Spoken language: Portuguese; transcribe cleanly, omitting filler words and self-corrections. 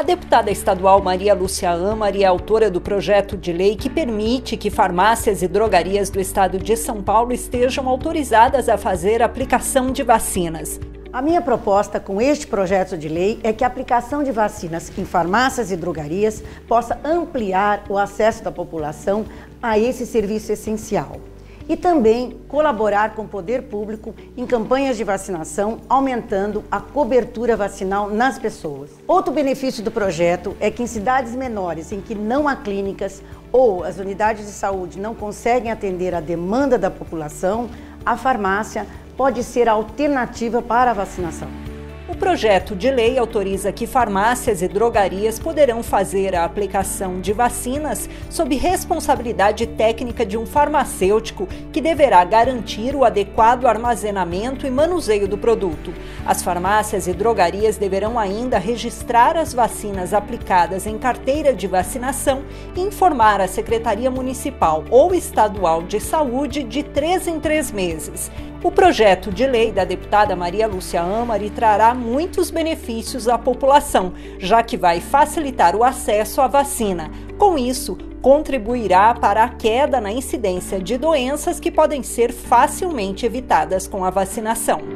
A deputada estadual Maria Lúcia Amari é autora do projeto de lei que permite que farmácias e drogarias do estado de São Paulo estejam autorizadas a fazer aplicação de vacinas. A minha proposta com este projeto de lei é que a aplicação de vacinas em farmácias e drogarias possa ampliar o acesso da população a esse serviço essencial e também colaborar com o poder público em campanhas de vacinação, aumentando a cobertura vacinal nas pessoas. Outro benefício do projeto é que em cidades menores em que não há clínicas ou as unidades de saúde não conseguem atender a demanda da população, a farmácia pode ser a alternativa para a vacinação. O projeto de lei autoriza que farmácias e drogarias poderão fazer a aplicação de vacinas sob responsabilidade técnica de um farmacêutico que deverá garantir o adequado armazenamento e manuseio do produto. As farmácias e drogarias deverão ainda registrar as vacinas aplicadas em carteira de vacinação e informar a Secretaria Municipal ou Estadual de Saúde de 3 em 3 meses. O projeto de lei da deputada Maria Lúcia Amari trará muitos benefícios à população, já que vai facilitar o acesso à vacina. Com isso, contribuirá para a queda na incidência de doenças que podem ser facilmente evitadas com a vacinação.